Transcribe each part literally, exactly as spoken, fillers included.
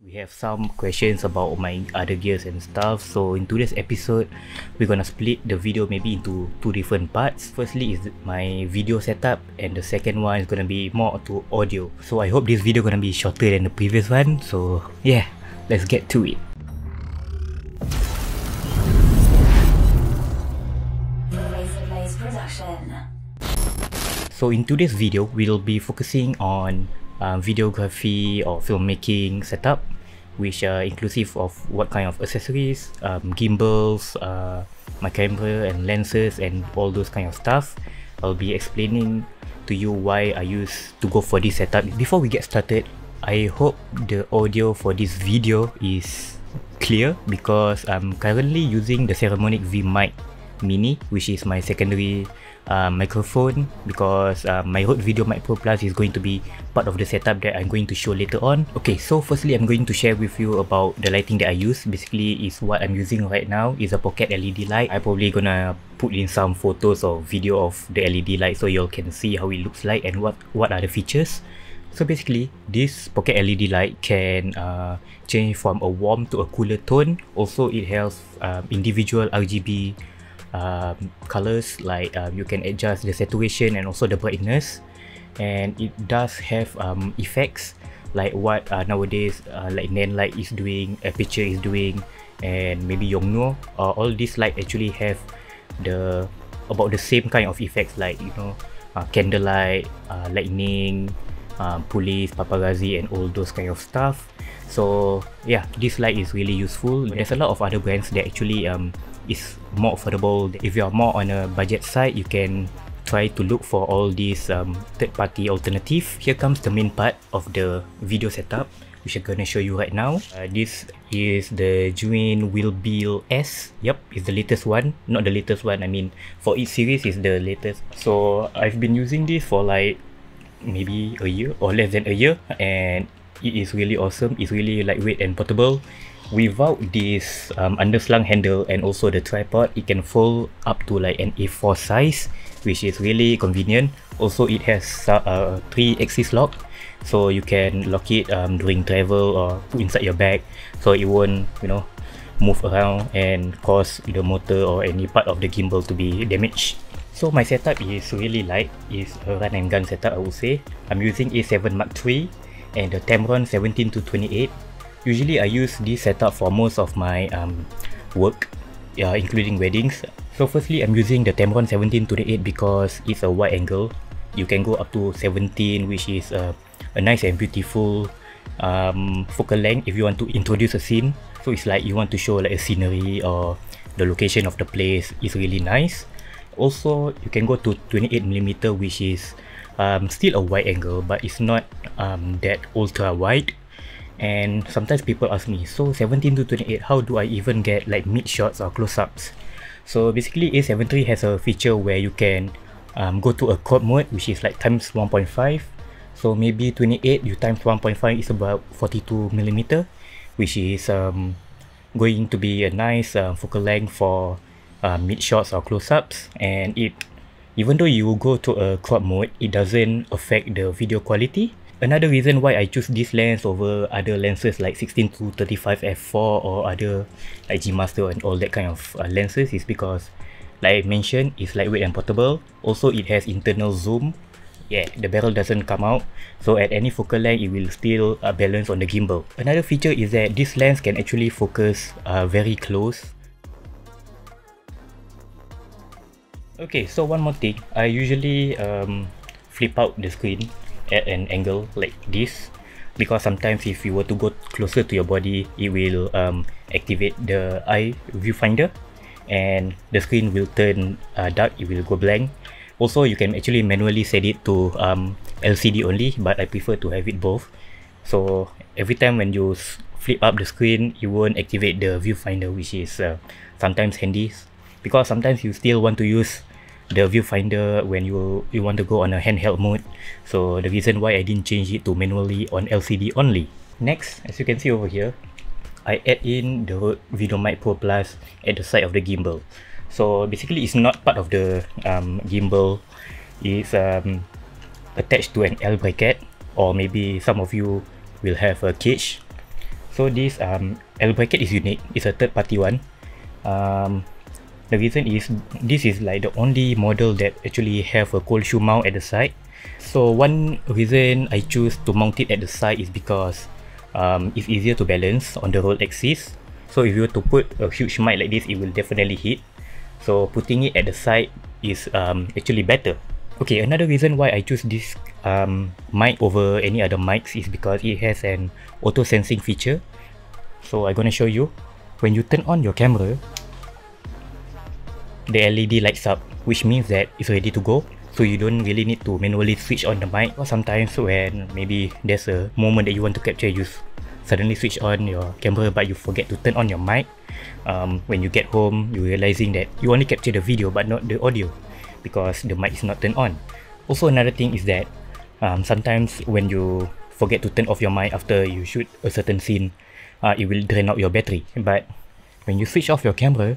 We have some questions about my other gears and stuff, so in today's episode we're gonna split the video maybe into two different parts. Firstly is my video setup, and the second one is gonna be more to audio. So I hope this video gonna be shorter than the previous one, so yeah, let's get to it. So in today's video, we'll be focusing on uh, videography or filmmaking setup, which are inclusive of what kind of accessories, um, gimbals, uh, my camera and lenses and all those kind of stuff. I'll be explaining to you why I used to go for this setup. Before we get started, I hope the audio for this video is clear because I'm currently using the Saramonic V Mic Mini, which is my secondary uh, microphone, because uh, my Rode Video Mic Pro Plus is going to be part of the setup that I'm going to show later on. Okay, so firstly I'm going to share with you about the lighting that I use. Basically is what I'm using right now is a pocket L E D light. I'm probably gonna put in some photos or video of the L E D light so you all can see how it looks like and what what are the features. So basically, this pocket L E D light can uh, change from a warm to a cooler tone. Also, it has um, individual R G B um, colors, like uh, you can adjust the saturation and also the brightness, and it does have um, effects like what uh, nowadays uh, like Nanlite is doing, Aperture is doing, and maybe Yongnuo. Uh, all these light actually have the about the same kind of effects, like you know uh, candlelight, uh, lightning, Um, police, paparazzi and all those kind of stuff. So yeah, this light is really useful. There's a lot of other brands that actually um, is more affordable. If you are more on a budget side, you can try to look for all these um, third-party alternative. Here comes the main part of the video setup, which I'm gonna show you right now. Uh, this is the Zwin Wheelbill S. Yep, it's the latest one. Not the latest one, I mean for each series is the latest. So I've been using this for like maybe a year or less than a year, and it is really awesome. It's really lightweight and portable. Without this um, underslung handle and also the tripod, it can fold up to like an A four size, which is really convenient. Also, it has a uh, three axis lock, so you can lock it um, during travel or put inside your bag, so it won't you know move around and cause the motor or any part of the gimbal to be damaged. So my setup is really light. It's a run and gun setup, I would say. I'm using A seven Mark three and the Tamron seventeen to twenty-eight. Usually I use this setup for most of my um, work, uh, including weddings. So firstly, I'm using the Tamron seventeen to twenty-eight because it's a wide angle. You can go up to seventeen, which is a, a nice and beautiful um, focal length if you want to introduce a scene. So it's like you want to show like a scenery or the location of the place. It's really nice. Also, you can go to twenty-eight millimeter, which is um, still a wide angle, but it's not um, that ultra wide. And sometimes people ask me, so seventeen to twenty-eight, how do I even get like mid shots or close-ups? So basically, A seven three has a feature where you can um, go to a crop mode, which is like times one point five. So maybe twenty-eight, you times one point five is about forty-two millimeter, which is um, going to be a nice uh, focal length for Uh, mid shots or close-ups. And it, even though you go to a crop mode, it doesn't affect the video quality. Another reason why I choose this lens over other lenses like sixteen to thirty-five f four or other like G Master and all that kind of uh, lenses is because, like I mentioned, it's lightweight and portable. Also, it has internal zoom. Yeah, the barrel doesn't come out, so at any focal length it will still uh, balance on the gimbal. Another feature is that this lens can actually focus uh, very close. Okay, so one more thing, I usually um, flip out the screen at an angle like this, because sometimes if you were to go closer to your body, it will um, activate the eye viewfinder and the screen will turn uh, dark, it will go blank. Also, you can actually manually set it to um, L C D only, but I prefer to have it both. So every time when you flip up the screen, you won't activate the viewfinder, which is uh, sometimes handy, because sometimes you still want to use the viewfinder when you you want to go on a handheld mode. So the reason why I didn't change it to manually on L C D only. Next, as you can see over here, I add in the Rode Video Mic Pro Plus at the side of the gimbal. So basically it's not part of the um, gimbal. It's um, attached to an L bracket, or maybe some of you will have a cage. So this um, L bracket is unique. It's a third party one. Um, the reason is this is like the only model that actually have a cold shoe mount at the side. So one reason I choose to mount it at the side is because um, it's easier to balance on the roll axis. So if you were to put a huge mic like this, it will definitely hit. So putting it at the side is um, actually better. Okay, another reason why I choose this um, mic over any other mics is because it has an auto sensing feature. So I'm gonna show you. When you turn on your camera, the L E D lights up, which means that it's ready to go. So you don't really need to manually switch on the mic. Or sometimes when maybe there's a moment that you want to capture, you suddenly switch on your camera but you forget to turn on your mic. Um, when you get home, you're realizing that you only capture the video but not the audio because the mic is not turned on. Also, another thing is that um, sometimes when you forget to turn off your mic after you shoot a certain scene, uh, it will drain out your battery. But when you switch off your camera,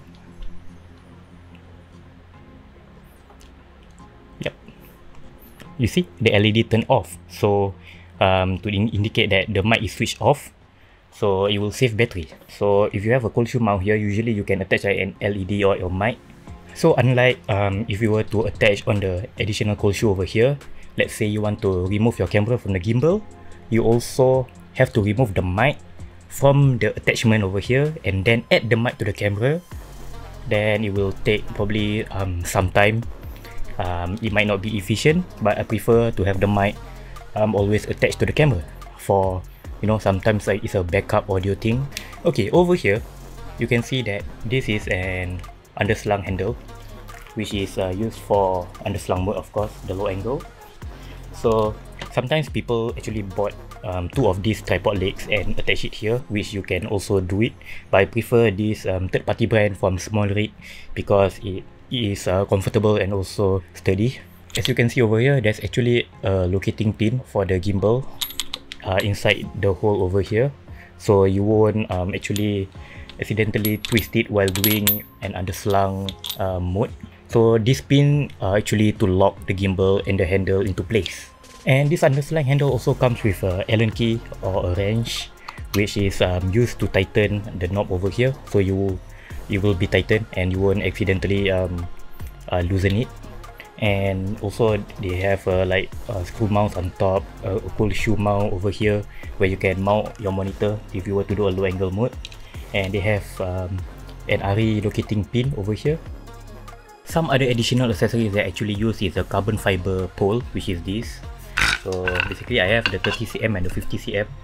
yep, you see the L E D turn off. So um, to in indicate that the mic is switched off, so it will save battery. So if you have a cold shoe mount here, usually you can attach an L E D or your mic. So unlike um, if you were to attach on the additional cold shoe over here, let's say you want to remove your camera from the gimbal, you also have to remove the mic from the attachment over here and then add the mic to the camera. Then it will take probably um, some time. Um, it might not be efficient, but I prefer to have the mic um, always attached to the camera for, you know, sometimes like it's a backup audio thing. Okay, over here you can see that this is an underslung handle, which is uh, used for underslung mode, of course, the low angle. So sometimes people actually bought um, two of these tripod legs and attach it here, which you can also do it, but I prefer this um, third party brand from SmallRig because it is uh, comfortable and also sturdy. As you can see over here, there's actually a locating pin for the gimbal uh, inside the hole over here, so you won't um, actually accidentally twist it while doing an underslung uh, mode. So this pin uh, actually to lock the gimbal and the handle into place. And this underslung handle also comes with a Allen key or a wrench, which is um, used to tighten the knob over here. So you it will be tightened and you won't accidentally um, uh, loosen it. And also they have uh, like uh, screw mounts on top, uh, a cold shoe mount over here where you can mount your monitor if you were to do a low angle mode. And they have um, an R E locating pin over here. Some other additional accessories that I actually use is a carbon fiber pole, which is this. So basically I have the thirty centimeters and the fifty centimeters,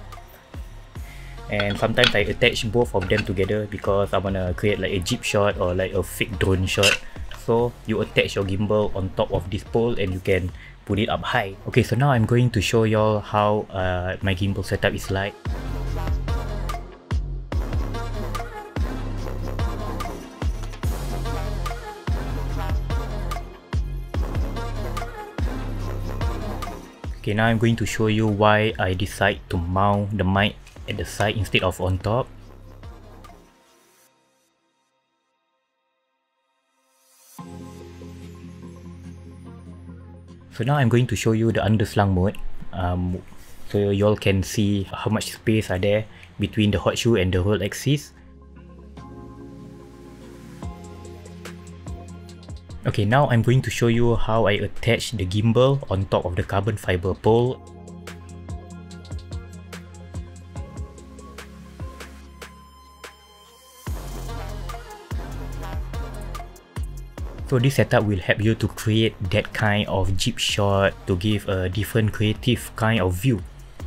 and sometimes I attach both of them together because I wanna create like a jeep shot or like a fake drone shot. So you attach your gimbal on top of this pole and you can put it up high. Okay, so now I'm going to show y'all how uh, my gimbal setup is like. Okay, now I'm going to show you why I decide to mount the mic at the side instead of on top. So now I'm going to show you the underslung mode, um, so you all can see how much space are there between the hot shoe and the roll axis. Okay, now I'm going to show you how I attach the gimbal on top of the carbon fiber pole. So this setup will help you to create that kind of jeep shot to give a different creative kind of view.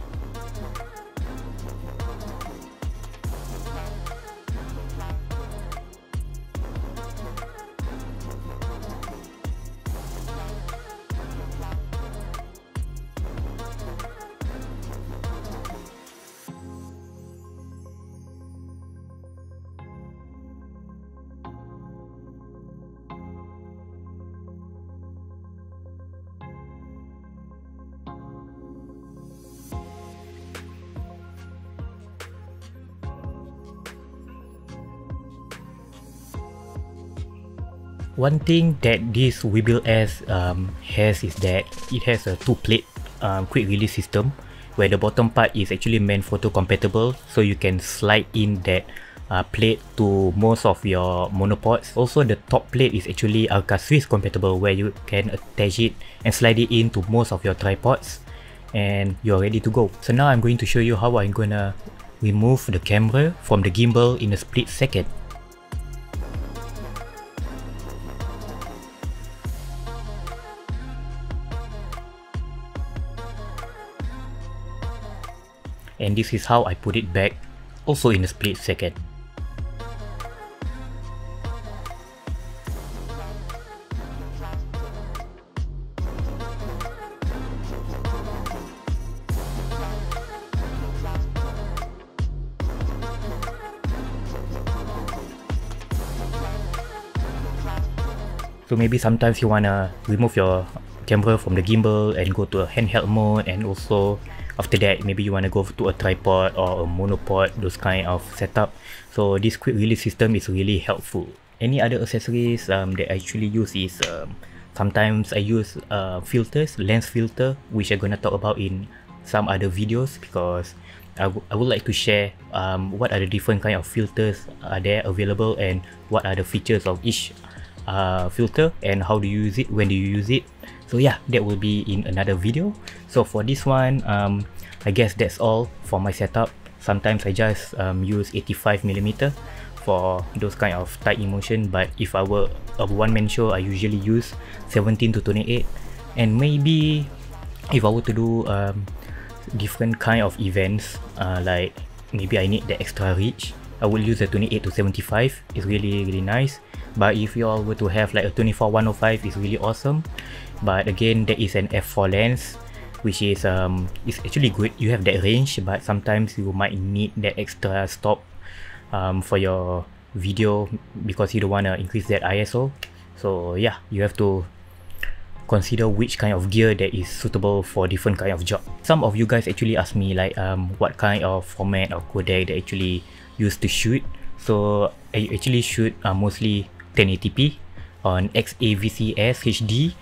One thing that this Webuild S um, has is that it has a two plate um, quick release system, where the bottom part is actually meant photo compatible, so you can slide in that uh, plate to most of your monopods. Also, the top plate is actually Arca Swiss compatible, where you can attach it and slide it into most of your tripods, and you're ready to go. So now I'm going to show you how I'm gonna remove the camera from the gimbal in a split second. And this is how I put it back, also in a split second. So maybe sometimes you wanna remove your camera from the gimbal and go to a handheld mode, and also after that maybe you wanna go to a tripod or a monopod, those kind of setup. So this quick release system is really helpful. Any other accessories um, that I actually use is um, sometimes I use uh, filters, lens filter, which I'm gonna talk about in some other videos, because I, I would like to share um, what are the different kind of filters are there available, and what are the features of each uh, filter, and how do you use it, when do you use it. So yeah, that will be in another video. So for this one, um, I guess that's all for my setup. Sometimes I just um, use eighty-five millimeter for those kind of tight emotion, but if I were a one-man show, I usually use seventeen to twenty-eight. And maybe if I were to do um, different kind of events, uh, like maybe I need the extra reach, I will use a twenty-eight to seventy-five. It's really really nice. But if you all were to have like a twenty-four one oh five, it's really awesome. But again, there is an f four lens, which is um is actually good. You have that range, but sometimes you might need that extra stop um, for your video, because you don't want to increase that I S O. So yeah, you have to consider which kind of gear that is suitable for different kind of job. Some of you guys actually ask me like um what kind of format or codec they actually use to shoot. So I actually shoot uh, mostly ten eighty p on X A V C S H D,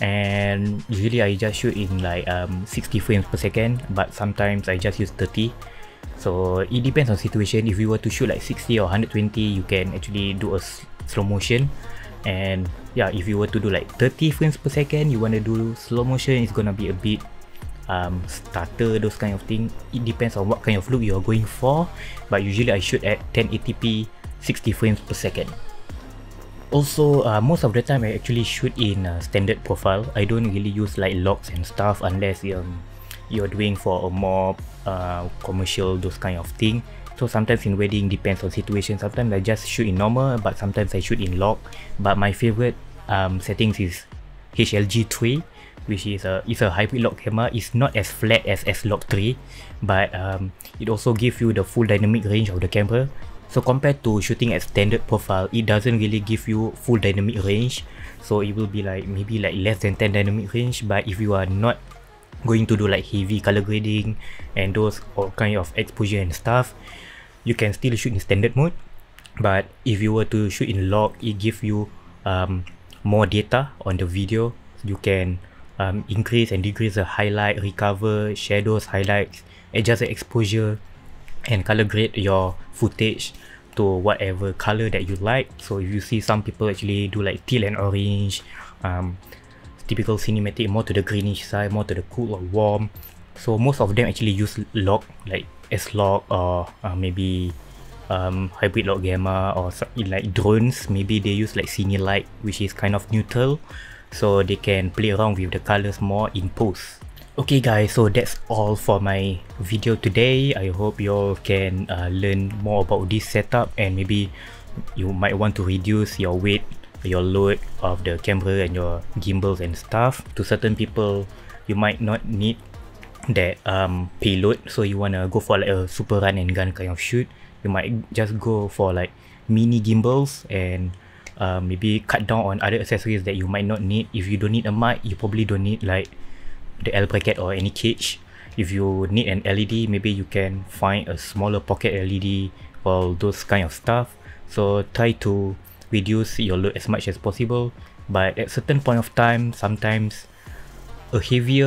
and usually I just shoot in like um, sixty frames per second, but sometimes I just use thirty. So it depends on situation. If you were to shoot like sixty or one hundred twenty, you can actually do a slow motion. And yeah, if you were to do like thirty frames per second, you want to do slow motion, it's gonna be a bit um, stutter, those kind of thing. It depends on what kind of look you're going for, but usually I shoot at ten eighty p sixty frames per second. Also, uh, most of the time I actually shoot in uh, standard profile. I don't really use like locks and stuff unless um, you're doing for a more uh, commercial, those kind of thing. So sometimes in wedding, depends on situation. Sometimes I just shoot in normal, but sometimes I shoot in lock. But my favorite um, settings is H L G three, which is a it's a hybrid lock camera. It's not as flat as S Log three, but um, it also gives you the full dynamic range of the camera. So compared to shooting at standard profile, it doesn't really give you full dynamic range. So it will be like maybe like less than ten dynamic range. But if you are not going to do like heavy color grading and those all kind of exposure and stuff, you can still shoot in standard mode. But if you were to shoot in lock, it gives you um, more data on the video. You can um, increase and decrease the highlight, recover, shadows, highlights, adjust the exposure, and color grade your footage to whatever color that you like. So if you see some people actually do like teal and orange, um, typical cinematic, more to the greenish side, more to the cool or warm. So most of them actually use lock, like S Log or uh, maybe um, hybrid lock gamma, or like drones, maybe they use like Cine Light, which is kind of neutral, so they can play around with the colors more in post. Okay guys, so that's all for my video today. I hope you all can uh, learn more about this setup, and maybe you might want to reduce your weight, your load of the camera and your gimbals and stuff. To certain people, you might not need that um, payload, so you wanna go for like a super run and gun kind of shoot. You might just go for like mini gimbals and uh, maybe cut down on other accessories that you might not need. If you don't need a mic, you probably don't need like the L bracket or any cage. If you need an L E D, maybe you can find a smaller pocket L E D, or those kind of stuff. So try to reduce your load as much as possible, but at certain point of time, sometimes a heavier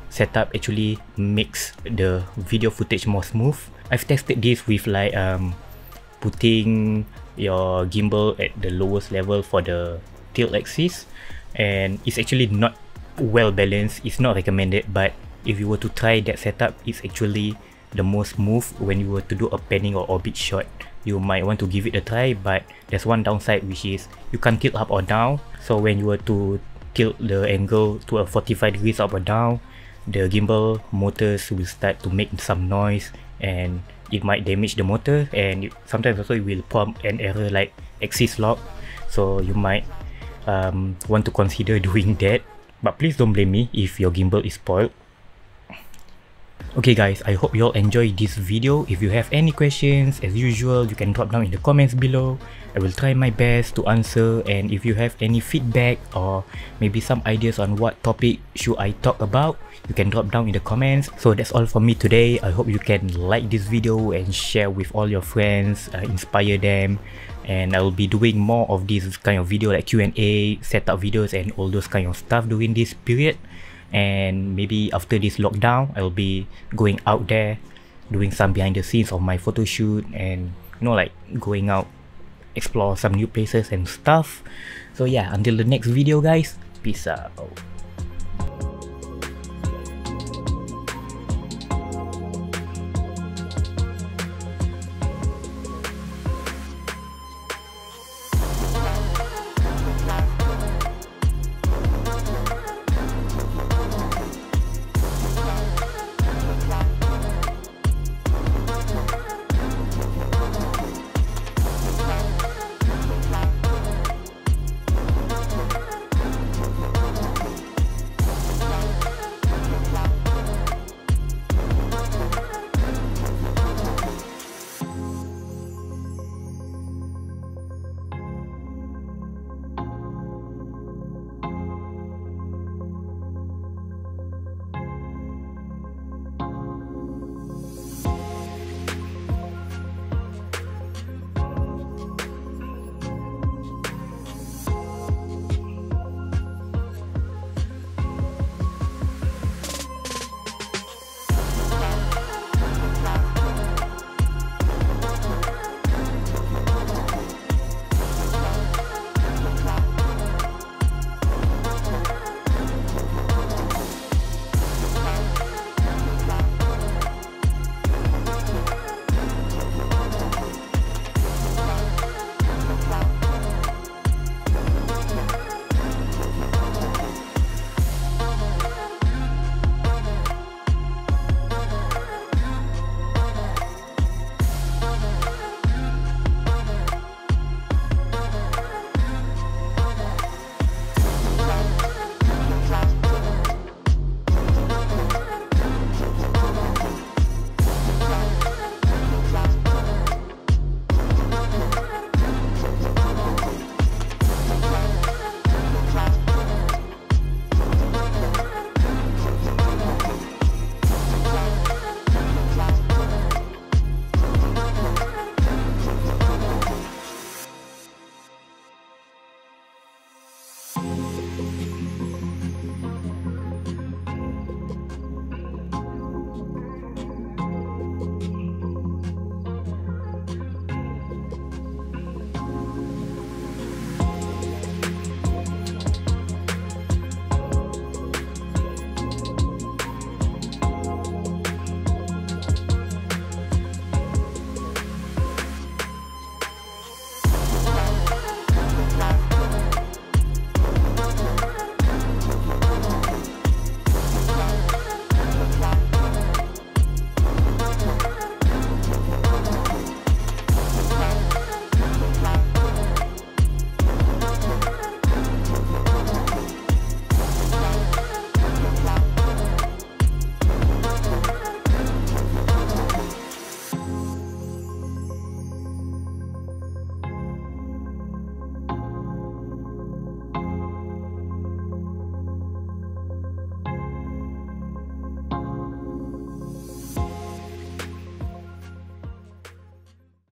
setup actually makes the video footage more smooth. I've tested this with like um, putting your gimbal at the lowest level for the tilt axis, and it's actually not well balanced. It's not recommended, but if you were to try that setup, it's actually the most smooth when you were to do a panning or orbit shot. You might want to give it a try, but there's one downside, which is you can't tilt up or down. So when you were to tilt the angle to a forty-five degrees up or down, the gimbal motors will start to make some noise, and it might damage the motor, and it, sometimes also it will prompt an error like axis lock. So you might um, want to consider doing that, but please don't blame me if your gimbal is spoiled. Okay guys, I hope you all enjoyed this video. If you have any questions, as usual, you can drop down in the comments below. I will try my best to answer, and if you have any feedback or maybe some ideas on what topic should I talk about, you can drop down in the comments. So that's all for me today. I hope you can like this video and share with all your friends, uh, inspire them, and I will be doing more of this kind of video like Q and A, setup videos and all those kind of stuff during this period. And maybe after this lockdown, I'll be going out there doing some behind the scenes of my photo shoot, and you know, like going out, explore some new places and stuff. So yeah, until the next video guys, peace out.